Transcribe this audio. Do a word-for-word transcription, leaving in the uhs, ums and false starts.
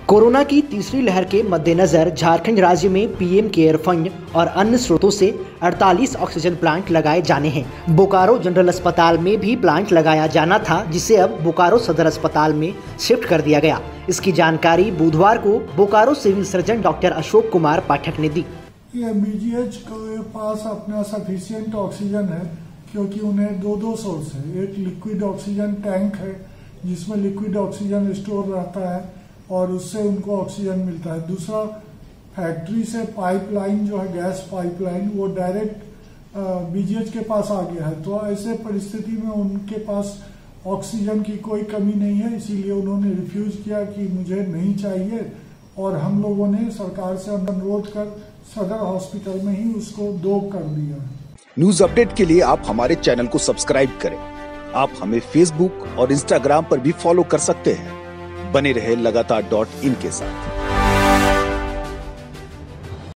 Corona की तीसरी लहर के मद्देनजर झारखंड राज्य में पीएम केयर फंड और अन्य स्रोतों से अड़तालीस ऑक्सीजन प्लांट लगाए जाने हैं। बोकारो जनरल अस्पताल में भी प्लांट लगाया जाना था, जिसे अब बोकारो सदर अस्पताल में शिफ्ट कर दिया गया। इसकी जानकारी बुधवार को Bokaro civil surgeon doctor Ashok Kumar Pathak ने दी। ये बीजीएच के पास अपना सफिशिएंट ऑक्सीजन है, क्योंकि उन्हें दो दो सोर्स है। एक लिक्विड ऑक्सीजन टैंक है जिसमें लिक्विड ऑक्सीजन स्टोर रहता है और उससे उनको ऑक्सीजन मिलता है। दूसरा, फैक्ट्री से पाइपलाइन जो है, गैस पाइपलाइन, वो डायरेक्ट बीजीएच के पास आ गया है। तो ऐसे परिस्थिति में उनके पास ऑक्सीजन की कोई कमी नहीं है, इसीलिए उन्होंने रिफ्यूज किया कि मुझे नहीं चाहिए। और हम लोगों ने सरकार से अनुरोध कर सदर हॉस्पिटल में ही उसको दो कर दिया। न्यूज अपडेट के लिए आप हमारे चैनल को सब्सक्राइब करें। आप हमें फेसबुक और इंस्टाग्राम पर भी फॉलो कर सकते हैं। बने रहे लगातार डॉट इन के साथ।